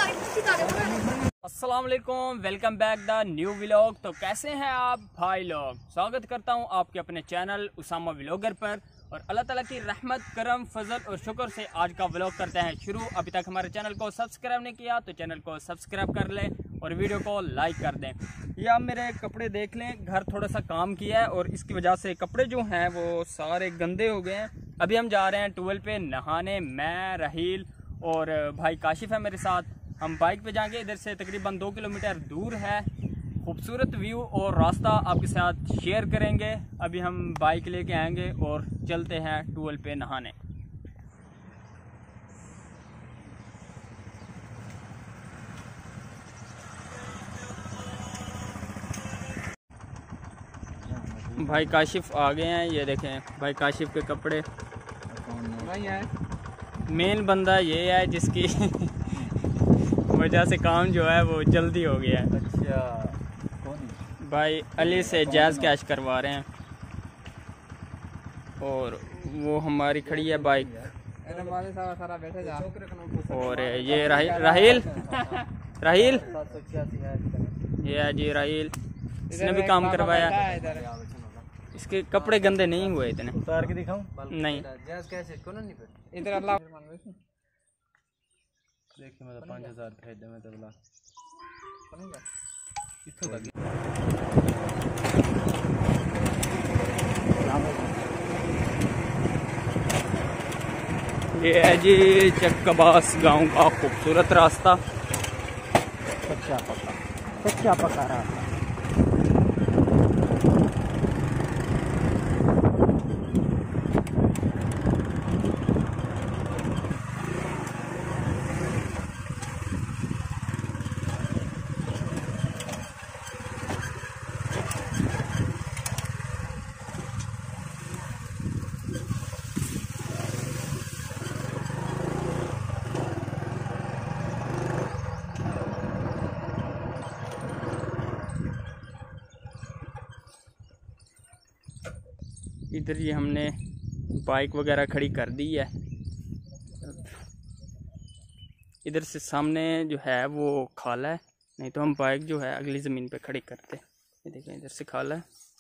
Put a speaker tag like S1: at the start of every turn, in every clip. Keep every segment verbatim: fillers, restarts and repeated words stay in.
S1: अस्सलाम वालेकुम, welcome back the new vlog. तो कैसे हैं आप भाई लोग? स्वागत करता हूं आपके अपने चैनल उसामा व्लॉगर पर। और अल्लाह ताला की रहमत, करम, फजल और शुक्र से आज का व्लॉग करते हैं शुरू। अभी तक हमारे चैनल को सब्सक्राइब नहीं किया तो चैनल को सब्सक्राइब कर लें और वीडियो को लाइक कर दें। ये आप मेरे कपड़े देख लें, घर थोड़ा सा काम किया है और इसकी वजह से कपड़े जो हैं वो सारे गंदे हो गए हैं। अभी हम जा रहे हैं ट्वेल्व पे नहाने, मैं, राहील और भाई काशिफ है मेरे साथ। हम बाइक पे जाएंगे, इधर से तकरीबन दो किलोमीटर दूर है। खूबसूरत व्यू और रास्ता आपके साथ शेयर करेंगे। अभी हम बाइक लेके आएंगे और चलते हैं ट्वेल्व पे नहाने। भाई काशिफ आ गए हैं, ये देखें भाई काशिफ के कपड़े। मेन बंदा ये है जिसकी वजह से काम जो है वो जल्दी हो गया है। अच्छा, भाई अली से जैज़ कैश करवा रहे हैं और वो हमारी खड़ी है बाइक। और ये राहील राहील राहील ये है जी राहील, इसने भी काम करवाया। इसके कपड़े गंदे नहीं हुए इतने। उतार के दिखाऊं? नहीं, इधर अल्लाह देखिए मतलब पाँच हजार भेज दे मैं तो बोला इत्थों तक। ये है जी चक्काबास गांव का खूबसूरत रास्ता, कच्चा पक्का कच्चा पक्का रास्ता। इधर ये हमने बाइक वगैरह खड़ी कर दी है। इधर से सामने जो है वो खाला है, नहीं तो हम बाइक जो है अगली ज़मीन पे खड़ी करते। ये देखें इधर से खाला है।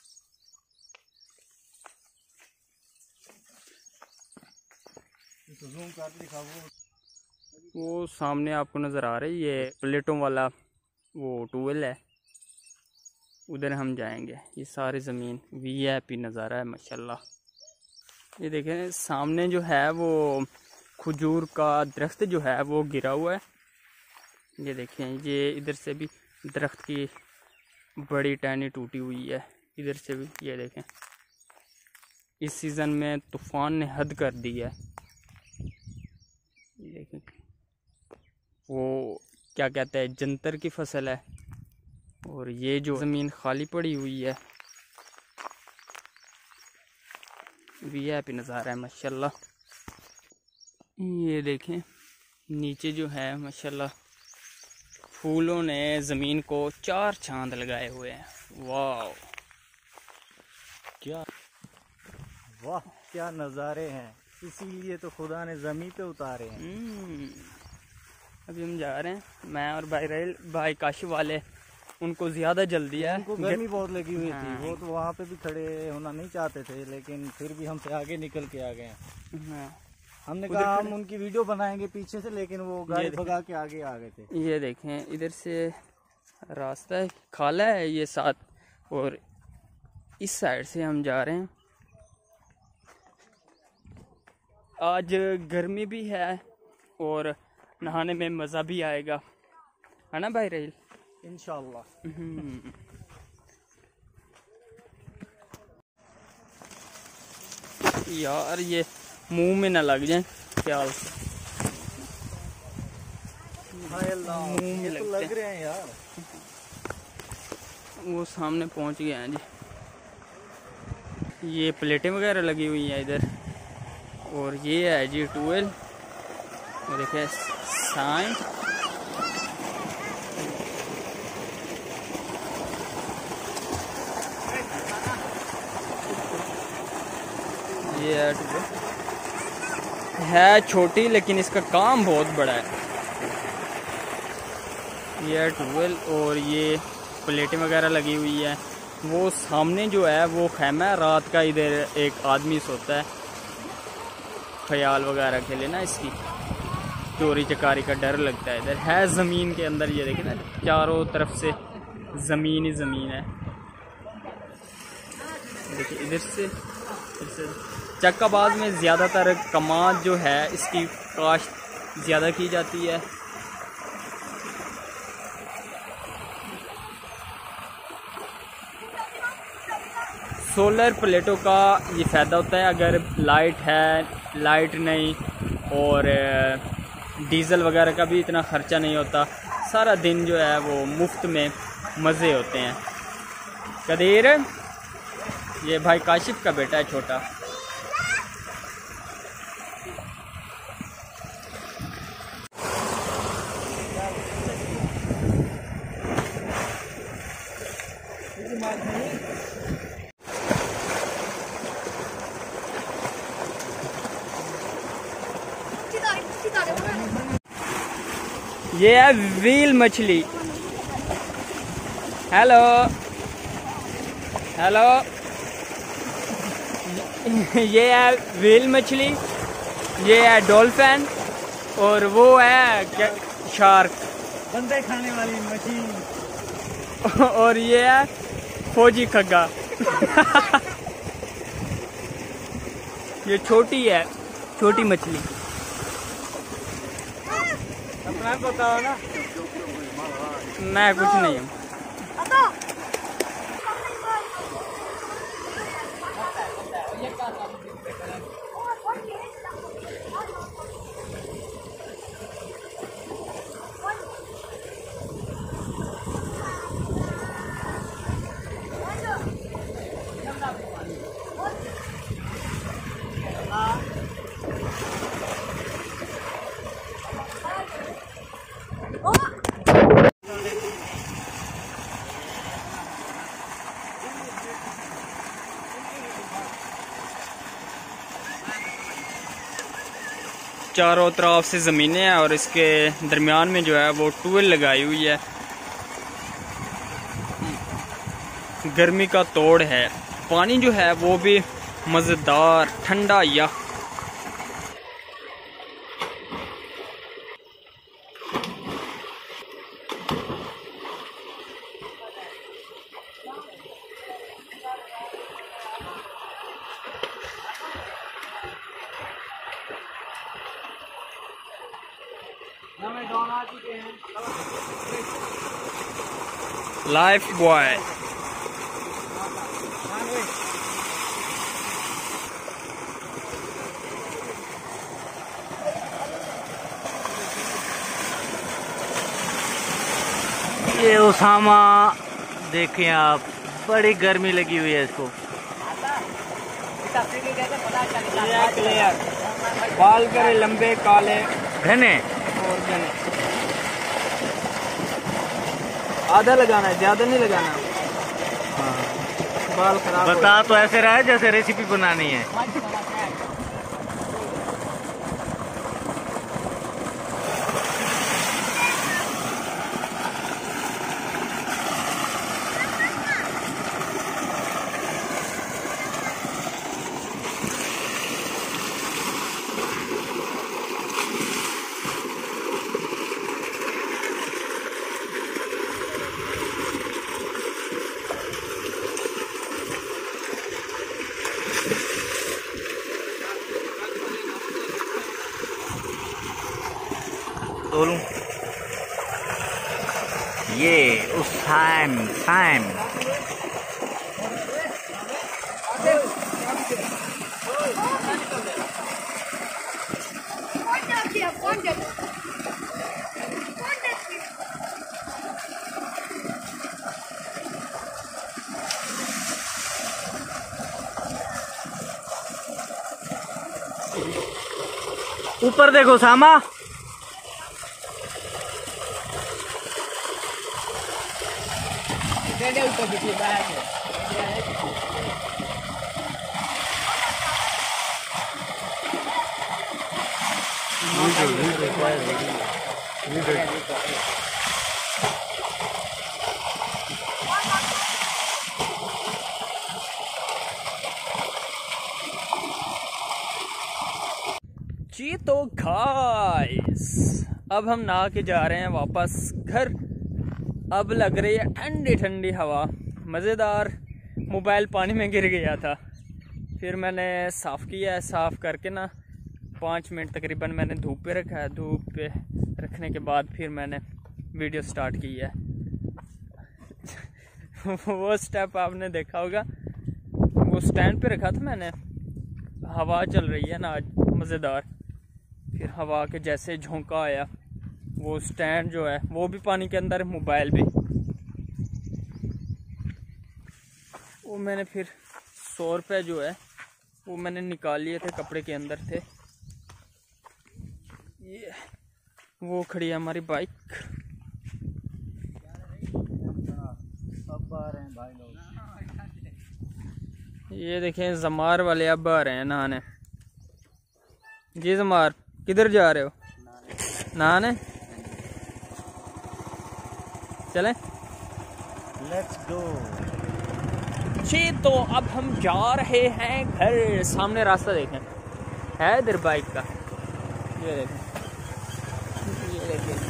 S1: वो सामने आपको नज़र आ रही है प्लेटों वाला वो ट्वेल्व है, उधर हम जाएंगे। ये सारी ज़मीन वी आई पी नज़ारा है माशाल्लाह। ये देखें सामने जो है वो खजूर का दरख्त जो है वो गिरा हुआ है। ये देखें, ये इधर से भी दरख्त की बड़ी टहनी टूटी हुई है, इधर से भी। ये देखें इस सीज़न में तूफ़ान ने हद कर दी है। ये देखें वो क्या कहते हैं जंतर की फसल है और ये जो ज़मीन खाली पड़ी हुई है वी आई पी नज़ारा है माशाल्लाह। ये देखें नीचे जो है माशाल्लाह फूलों ने ज़मीन को चार चांद लगाए हुए हैं। वाह
S2: क्या वाह क्या नज़ारे हैं, इसीलिए तो खुदा ने ज़मीन पे उतारे हैं।
S1: अभी हम जा रहे हैं, मैं और भाई राहील। भाई काशी वाले उनको ज़्यादा जल्दी है,
S2: उनको गर्मी बहुत लगी हुई थी। वो तो वहाँ पे भी खड़े होना नहीं चाहते थे, लेकिन फिर भी हमसे आगे निकल के आ गए हैं।
S1: हाँ।
S2: हमने कहा हम उनकी वीडियो बनाएंगे पीछे से, लेकिन वो गाड़ी भगा के आगे आ गए थे।
S1: ये देखें इधर से रास्ता है, खाला है ये साथ, और इस साइड से हम जा रहे हैं। आज गर्मी भी है और नहाने में मज़ा भी आएगा, है ना भाई राहील?
S2: इंशाल्लाह।
S1: यार ये मुंह में ना लग जाए ख्याल से।
S2: मुंह में तो लग रहे हैं यार।
S1: वो सामने पहुंच गए हैं जी। ये प्लेटें वगैरह लगी हुई हैं इधर। और ये है जी ट्वेल्व, और देखिए साइन। ये है छोटी, लेकिन इसका काम बहुत बड़ा है। ये ट्वेल्व और ये प्लेटें वगैरह लगी हुई है। वो सामने जो है वो खैमा है, रात का इधर एक आदमी सोता है ख्याल वगैरह के लिए ना, इसकी चोरी चकारी का डर लगता है। इधर है ज़मीन के अंदर, ये देखें ना चारों तरफ से ज़मीन ही ज़मीन है। देखिए इधर से इधर से चक्काबाज में ज़्यादातर कमाद जो है इसकी काश्त ज़्यादा की जाती है। सोलर प्लेटों का ये फ़ायदा होता है, अगर लाइट है, लाइट नहीं और डीज़ल वगैरह का भी इतना ख़र्चा नहीं होता, सारा दिन जो है वो मुफ्त में मज़े होते हैं। कदीर ये भाई काशिफ का बेटा है छोटा। ये है व्हील मछली। हेलो हेलो ये है व्हील मछली, ये है डॉल्फिन और वो है क्या शार्क,
S2: बंदे खाने वाली मछली।
S1: और ये है फौजी खग्गा। ये छोटी है, छोटी मछली।
S2: अपना बताओ ना।
S1: मैं कुछ नहीं हूँ। चारों तरफ से ज़मीनें हैं और इसके दरमियान में जो है वो ट्यूबवेल लगाई हुई है। गर्मी का तोड़ है, पानी जो है वो भी मज़ेदार ठंडा यख। लाइफ बॉय
S2: ये उसामा देखें आप, बड़ी गर्मी लगी हुई है इसको।
S1: क्लियर बाल करे लंबे काले
S2: घने
S1: और घने। आधा लगाना है, ज्यादा नहीं लगाना।
S2: हाँ।
S1: बाल खराब
S2: बता तो ऐसे रहा है जैसे रेसिपी बनानी है। तोलूं ये उस टाइम टाइम ऊपर देखो सामा। वीडियो वीडियो
S1: अब हम नहा के जा रहे हैं वापस घर। अब लग रही है ठंडी ठंडी हवा, मज़ेदार। मोबाइल पानी में गिर गया था, फिर मैंने साफ़ किया है। साफ़ करके ना पाँच मिनट तकरीबन मैंने धूप पे रखा है। धूप पे रखने के बाद फिर मैंने वीडियो स्टार्ट की है। वो स्टेप आपने देखा होगा, वो स्टैंड पे रखा था मैंने। हवा चल रही है ना आज मज़ेदार, फिर हवा के जैसे झोंका आया, वो स्टैंड जो है वो भी पानी के अंदर, मोबाइल भी। वो मैंने फिर सौ रुपये जो है वो मैंने निकाल लिए थे, कपड़े के अंदर थे। ये वो खड़ी है हमारी बाइक।
S2: अब आ रहे हैं भाई लोग।
S1: ये देखें जमार वाले अब आ रहे हैं नहाने। जी जमार, किधर जा रहे हो? नहाने। चलें?
S2: Let's go.
S1: जी तो अब हम जा रहे हैं घर। सामने रास्ता देखें, है इधर बाइक का। ये देखें, ये देखें।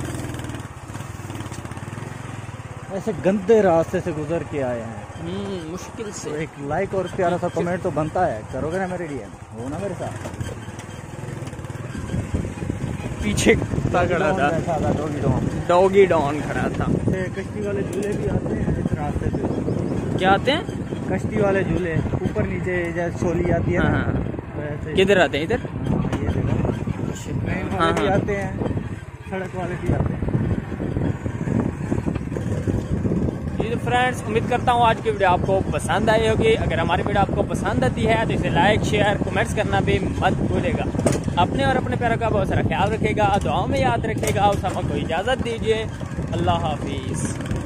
S2: ऐसे गंदे रास्ते से गुजर के आए हैं,
S1: हम्म मुश्किल से।
S2: तो एक लाइक और प्यारा सा कमेंट तो बनता है। करोगे ना मेरे डीएम, हो ना मेरे साथ।
S1: पीछे कुत्ता खड़ा था,
S2: डॉगी डॉन
S1: डॉगी डॉन खड़ा था।
S2: कश्ती वाले झूले भी आते हैं इस रास्ते पे।
S1: क्या आते हैं?
S2: कश्ती वाले झूले, ऊपर नीचे जैसे छोली आती है ना, वैसे।
S1: किधर आते हैं? इधर।
S2: हाँ, ये देखो, ट्रेन वाले भी आते हैं, सड़क वाले भी आते हैं।
S1: जी फ्रेंड्स, उम्मीद करता हूँ आज की वीडियो आपको पसंद आई होगी। अगर हमारी वीडियो आपको पसंद आती है तो इसे लाइक, शेयर, कमेंट्स करना भी मत भूलेगा। अपने और अपने प्यारों का बहुत सारा ख्याल रखेगा, दुआओं में याद रखेगा। उसामा को इजाज़त दीजिए। अल्लाह हाफिज़।